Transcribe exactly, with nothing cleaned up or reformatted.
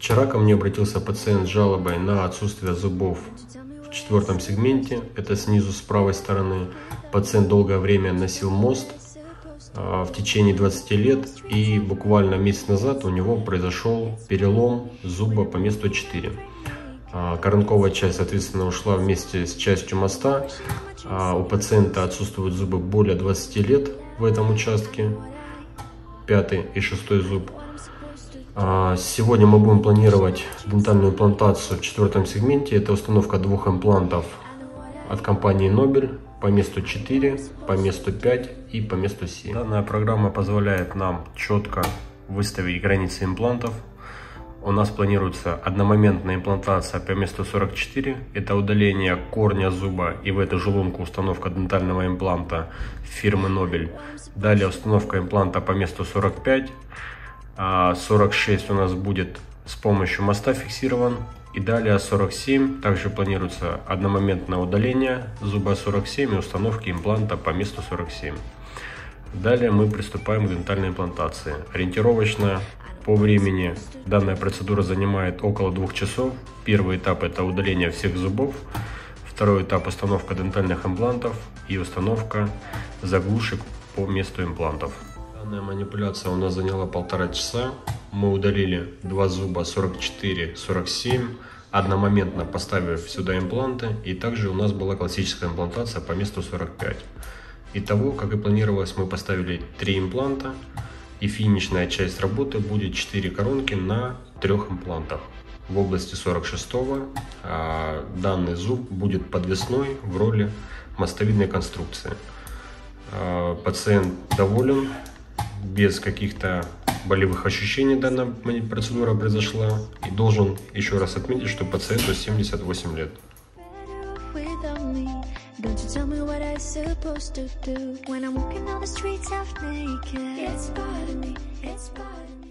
Вчера ко мне обратился пациент с жалобой на отсутствие зубов в четвертом сегменте, это снизу с правой стороны. Пациент долгое время носил мост в течение двадцати лет, и буквально месяц назад у него произошел перелом зуба по месту четыре. Коронковая часть, соответственно, ушла вместе с частью моста. У пациента отсутствуют зубы более двадцати лет в этом участке, пятый и шестой зуб. Сегодня мы будем планировать дентальную имплантацию в четвертом сегменте. Это установка двух имплантов от компании Nobel по месту четыре, по месту пять и по месту семь. Данная программа позволяет нам четко выставить границы имплантов. У нас планируется одномоментная имплантация по месту сорок четыре. Это удаление корня зуба и в эту желунку установка дентального импланта фирмы Nobel. Далее установка импланта по месту сорок пять. А сорок шесть у нас будет с помощью моста фиксирован. И далее сорок семь. Также планируется одномоментное удаление зуба сорок семь и установки импланта по месту сорок семь. Далее мы приступаем к дентальной имплантации. Ориентировочно по времени данная процедура занимает около двух часов. Первый этап — это удаление всех зубов. Второй этап — установка дентальных имплантов и установка заглушек по месту имплантов. Данная манипуляция у нас заняла полтора часа. Мы удалили два зуба сорок четыре, сорок семь, одномоментно поставив сюда импланты. И также у нас была классическая имплантация по месту сорок пять. Итого, как и планировалось, мы поставили три импланта. И финишная часть работы будет четыре коронки на трех имплантах. В области сорок шестого а, данный зуб будет подвесной в роли мостовидной конструкции. А, пациент доволен, без каких-то болевых ощущений данная процедура произошла. И должен еще раз отметить, что пациенту семьдесят восемь лет. Don't you tell me what I'm supposed to do when I'm walking down the streets half naked. It's part of me, it's part of me.